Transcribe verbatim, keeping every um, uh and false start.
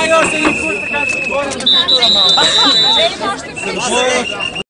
još se i puta kad se govorim da kultura malo.